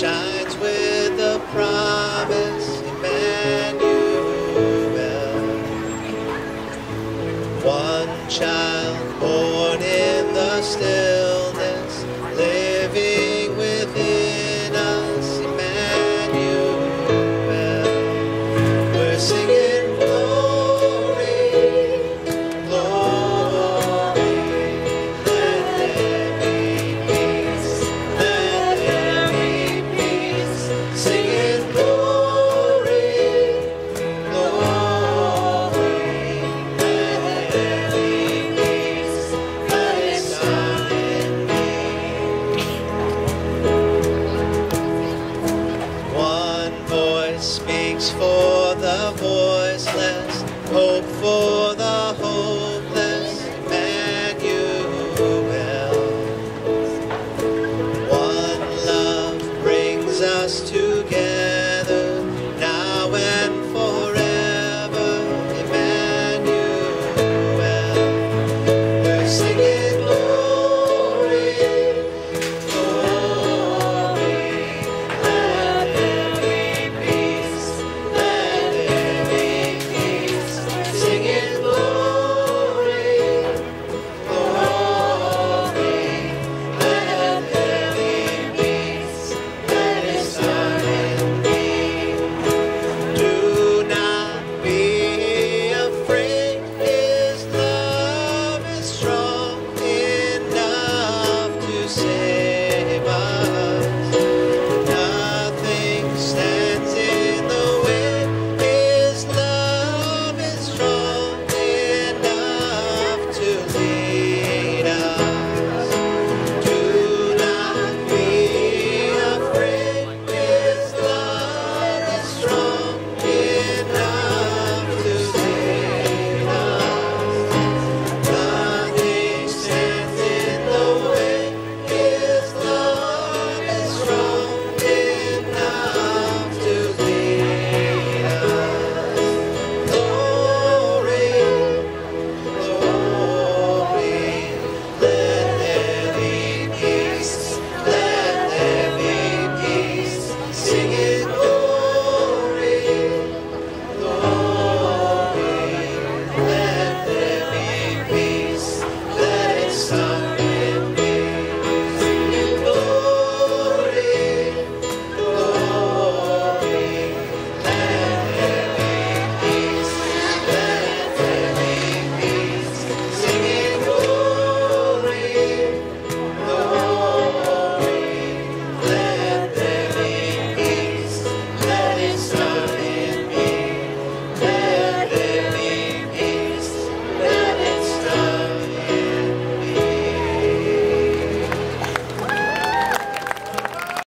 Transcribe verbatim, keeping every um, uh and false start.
shines with the promise, Emmanuel. One child born in the stillness, living within us, Emmanuel. We're singing glory, glory. Let there be peace, let there be peace. Singing glory, glory. Let there be peace, let it shine in me. One voice speaks for the voiceless, hope for